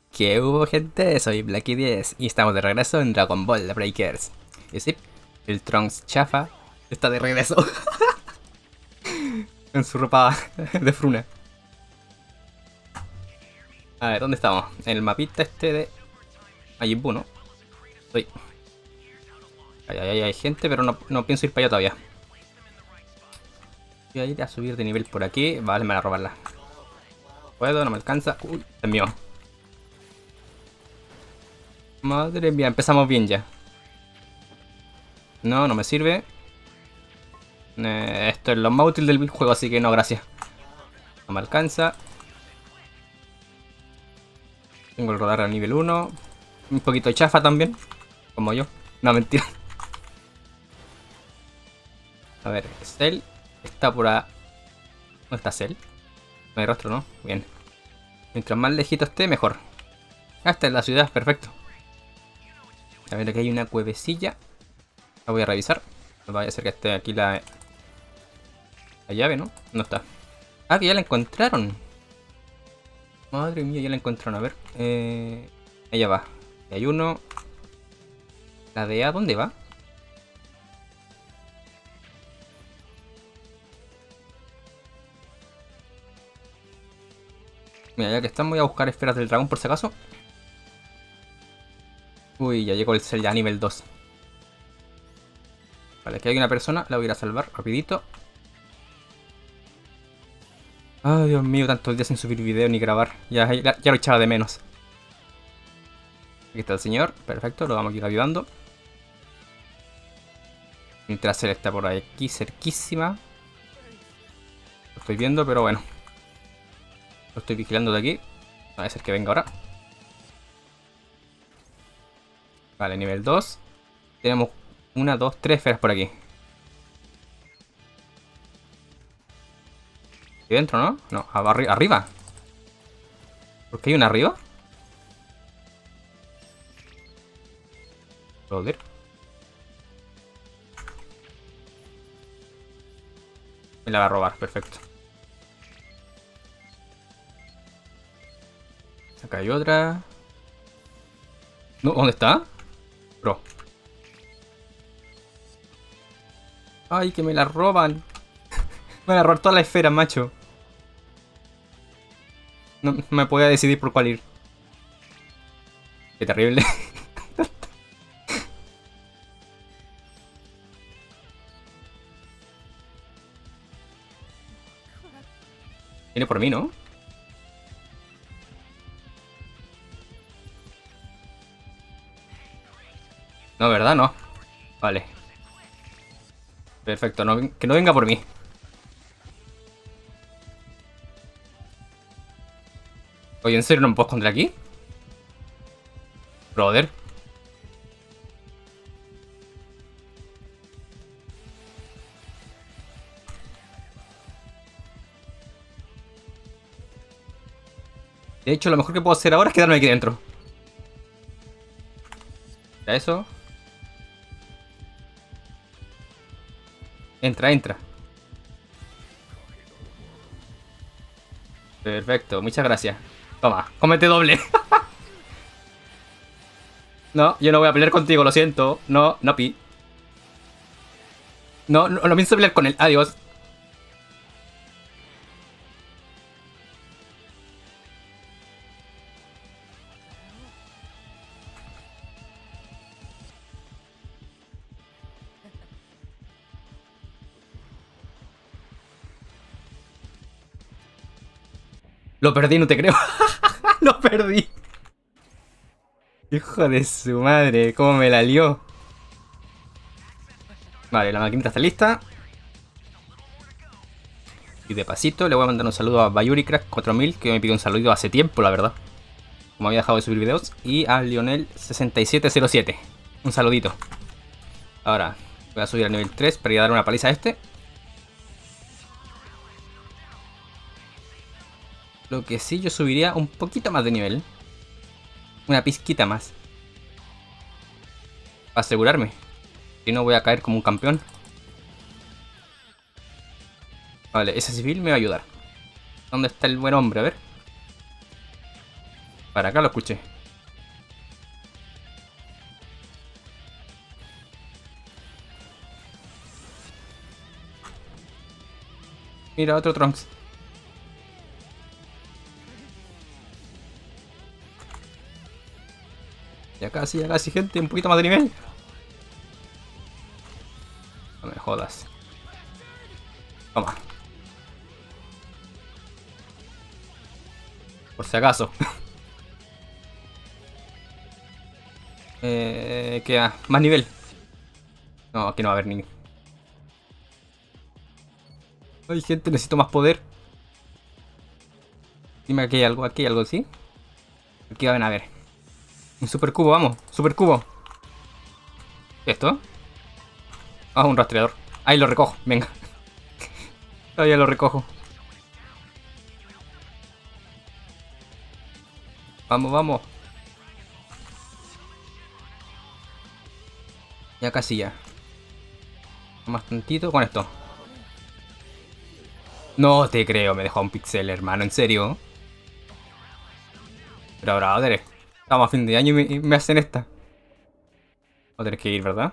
¿Qué hubo, gente? Soy Blacky10 y estamos de regreso en Dragon Ball Breakers. Y sí, el Trunks chafa está de regreso en su ropa de fruna. A ver, ¿dónde estamos? En el mapita este de Majin Buu, ¿no? Estoy. Hay gente, pero no pienso ir para allá todavía. Voy a ir a subir de nivel por aquí. Vale, me van a robarla. ¿Puedo? No me alcanza. Uy, es mío. Madre mía, empezamos bien ya. No me sirve. Esto es lo más útil del juego, así que no, gracias. No me alcanza. Tengo el radar a nivel 1. Un poquito de chafa también. Como yo. No, mentira. A ver, Cell está por ahí. ¿Dónde está Cell? No hay rostro, ¿no? Bien. Mientras más lejito esté, mejor. Ah, esta es la ciudad, perfecto. A ver, aquí hay una cuevecilla. La voy a revisar. No vaya a ser que esté aquí la llave, ¿no? No está. Ah, que ya la encontraron. Madre mía, ya la encontraron. A ver. Allá va. Y hay uno. La de A, ¿dónde va? Mira, ya que están, voy a buscar esferas del dragón por si acaso. Uy, ya llegó el Cell ya a nivel 2. Vale, aquí hay una persona. La voy a ir a salvar rapidito. Ay, Dios mío, tantos días sin subir video ni grabar. Ya lo echaba de menos. Aquí está el señor. Perfecto, lo vamos a ir ayudando. Mientras él está por aquí cerquísima. Lo estoy viendo, pero bueno. Lo estoy vigilando de aquí. A ver si es que venga ahora. Vale, nivel 2. Tenemos 1, 2, 3 esferas por aquí. Aquí dentro, ¿no? No, arriba. ¿Por qué hay una arriba? Joder. Me la va a robar, perfecto. Acá hay otra. No, ¿dónde está? Bro. Ay, que me la roban. Me van a robar todas las esferas, macho. No me podía decidir por cuál ir. Qué terrible. Viene por mí, ¿no? No, ¿verdad? No. Vale. Perfecto, que no venga por mí. Oye, ¿en serio no me puedo esconder aquí? Brother. De hecho, lo mejor que puedo hacer ahora es quedarme aquí dentro. ¿Ya eso? Entra, entra. Perfecto, muchas gracias. Toma, cómete doble. No, yo no voy a pelear contigo, lo siento. No, no pi. No pienso pelear con él. Adiós. Lo perdí, no te creo. Lo perdí. Hijo de su madre, cómo me la lió. Vale, la maquinita está lista. Y de pasito le voy a mandar un saludo a BayuriCrack4000, que me pidió un saludo hace tiempo, la verdad. Como había dejado de subir videos. Y a Lionel6707. Un saludito. Ahora, voy a subir al nivel 3 para ir a dar una paliza a este. Lo que sí, yo subiría un poquito más de nivel. Una pizquita más. Para asegurarme. Si no voy a caer como un campeón. Vale, ese civil me va a ayudar. ¿Dónde está el buen hombre? A ver. Para acá lo escuché. Mira, otro Trunks. Ya casi, gente. Un poquito más de nivel. No me jodas. Toma. Por si acaso. Queda más nivel. No, aquí no va a haber ni. Ay, gente, necesito más poder. Dime aquí hay algo, ¿sí? Aquí van a ver. Un super cubo, vamos. Super cubo. ¿Qué es esto? Ah, un rastreador. Ahí lo recojo, venga. Todavía lo recojo. Vamos, vamos. Ya casi ya. Más tantito con esto. No te creo, me dejó un pixel, hermano, ¿en serio? Pero ahora, brother, estamos a fin de año y me hacen esta. Voy a tener que ir, ¿verdad?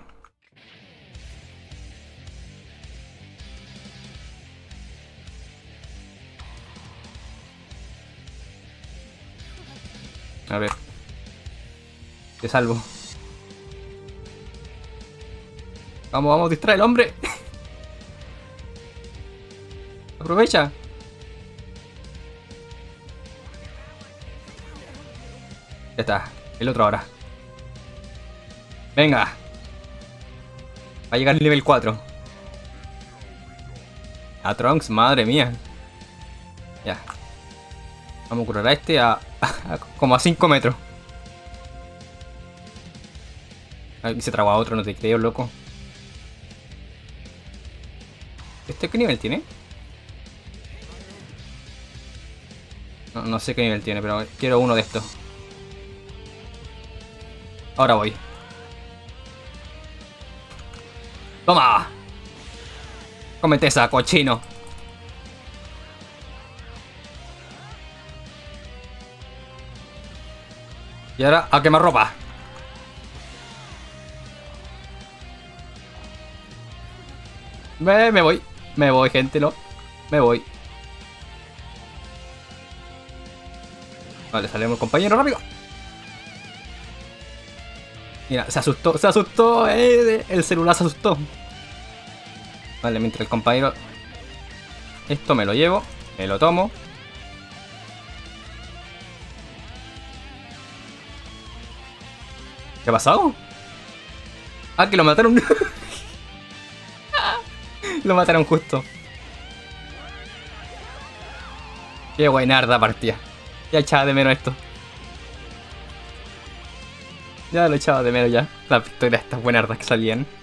A ver. Te salvo. Vamos, vamos, distrae al hombre. Aprovecha. Ya está. El otro ahora. Venga. Va a llegar al nivel 4. A Trunks, madre mía. Ya. Vamos a curar a este a como a 5 metros. Aquí se tragó a otro, no te creo, loco. ¿Este qué nivel tiene? No sé qué nivel tiene, pero quiero uno de estos. Ahora voy. ¡Toma! Cómete esa, cochino. Y ahora a quemar ropa. Me voy. Me voy, gente, no. Me voy. Vale, salimos el compañero rápido. Mira, se asustó, el celular se asustó. Vale, mientras el compañero... Esto me lo llevo, me lo tomo. ¿Qué ha pasado? Ah, que lo mataron. Lo mataron justo. Qué buenarda partida. Ya echaba de menos esto. Ya lo echaba de menos ya. Las victorias estas buenardas que salían.